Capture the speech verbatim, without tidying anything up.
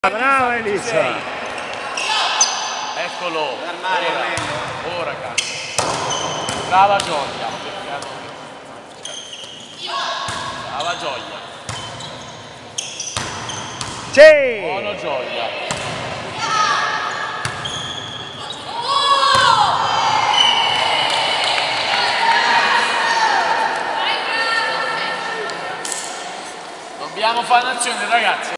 Brava Elisa! Eccolo! Ora, ora cazzo! Brava Gioia! Brava Gioia! Sì! Buono Gioia! Dobbiamo fare un'azione, ragazzi!